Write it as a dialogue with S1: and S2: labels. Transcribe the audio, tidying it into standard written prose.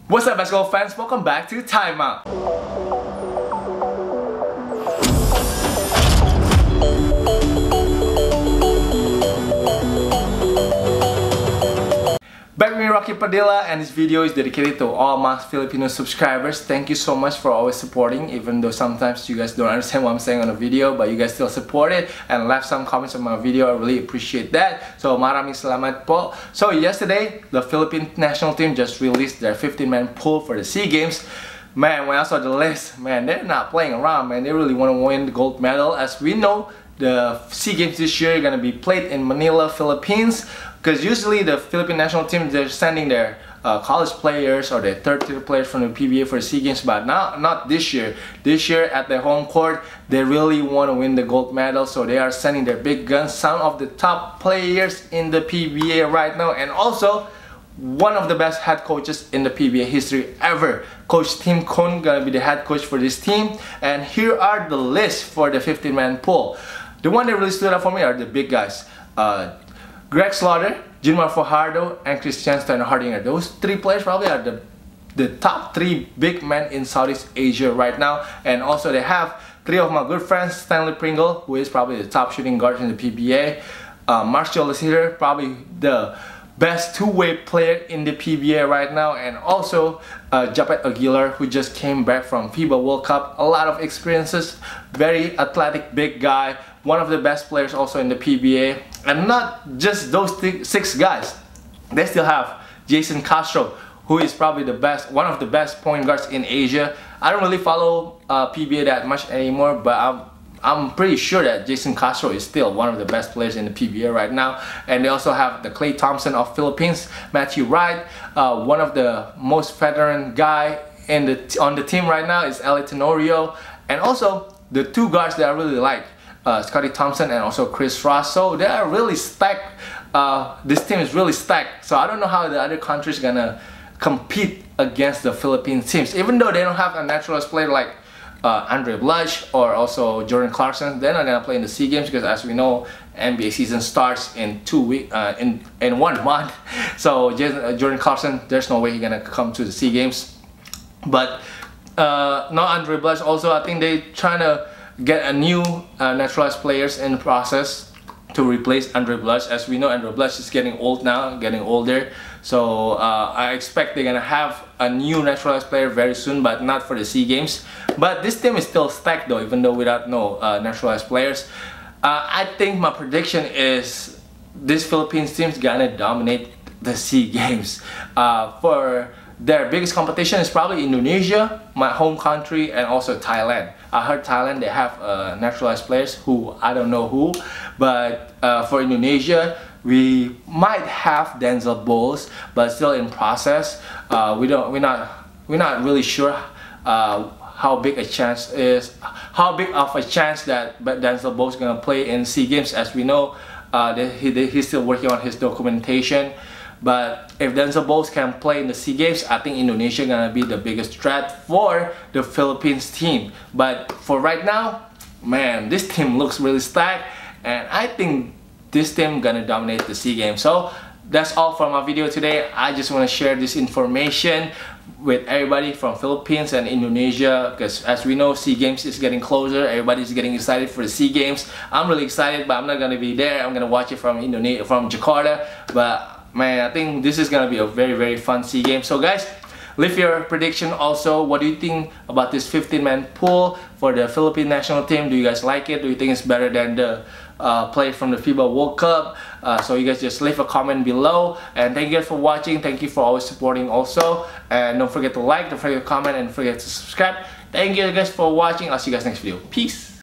S1: What's up, basketball fans? Welcome back to Timeout. Back with me, Rocky Padilla, and this video is dedicated to all my Filipino subscribers. Thank you so much for always supporting, even though sometimes you guys don't understand what I'm saying on the video, but you guys still support it and left some comments on my video. I really appreciate that. So maraming salamat po. So yesterday, the Philippine national team just released their 15-man pool for the SEA Games. Man, when I saw the list, man, they're not playing around, man. They really want to win the gold medal. As we know, the SEA Games this year are going to be played in Manila, Philippines, because usually the Philippine national team, they're sending their college players or their third-tier players from the PBA for the SEA Games, but not this year. This year at their home court, they really want to win the gold medal, so they are sending their big guns, some of the top players in the PBA right now, and also one of the best head coaches in the PBA history ever. Coach Tim Khun gonna be the head coach for this team, and here are the list for the 15-man pool. The one that really stood out for me are the big guys. Greg Slaughter, Gilmar Fajardo, and Christian Steiner-Hardinger. Those three players probably are the top three big men in Southeast Asia right now. And also they have three of my good friends, Stanley Pringle, who is probably the top shooting guard in the PBA. Marcel Lassiter, probably the best two-way player in the PBA right now, and also Japet Aguilar, who just came back from FIBA World Cup. A lot of experiences, very athletic big guy, one of the best players also in the PBA. And not just those six guys, they still have Jason Castro, who is probably the best, one of the best point guards in Asia. I don't really follow PBA that much anymore, but I'm pretty sure that Jason Castro is still one of the best players in the PBA right now. And they also have the Klay Thompson of Philippines, Matthew Wright, one of the most veteran guy on the team right now is Ellie Tenorio, and also the two guards that I really like, Scotty Thompson and also Chris Ross. So they are really stacked. This team is really stacked. So I don't know how the other countries gonna compete against the Philippine teams, even though they don't have a naturalized player like Andre Blush or also Jordan Clarkson. They're not gonna play in the SEA Games because, as we know, NBA season starts in 2 weeks, in 1 month. So Jordan Clarkson, there's no way he's gonna come to the SEA Games. But no Andre Blush. Also, I think they trying to get a new naturalized players in the process to replace Andre Blush. As we know, Andre Blush is getting old now, getting older. So I expect they're gonna have a new naturalized player very soon, but not for the SEA Games. But this team is still stacked though, even though without no naturalized players. I think my prediction is this Philippines team is gonna dominate the SEA Games. For their biggest competition is probably Indonesia, my home country, and also Thailand. I heard Thailand, they have naturalized players who I don't know who, but for Indonesia, we might have Denzel Bowles, but still in process. We're not really sure how big of a chance that Denzel Bowles is gonna play in SEA Games. As we know, he's still working on his documentation. But if Denzel Bowles can play in the SEA Games, I think Indonesia gonna be the biggest threat for the Philippines team. But for right now, man, this team looks really stacked, and I think this team gonna dominate the SEA Games. So that's all for my video today. I just want to share this information with everybody from Philippines and Indonesia, because as we know, SEA Games is getting closer. Everybody's getting excited for the SEA Games. I'm really excited, but I'm not gonna be there. I'm gonna watch it from Jakarta. But man, I think this is gonna be a very fun SEA Games. So guys, leave your prediction also. What do you think about this 15-man pool for the Philippine national team? Do you guys like it? Do you think it's better than the play from the FIBA World Cup? So you guys just leave a comment below. And thank you guys for watching. Thank you for always supporting also. And don't forget to like, don't forget to comment, and don't forget to subscribe. Thank you guys for watching. I'll see you guys next video. Peace.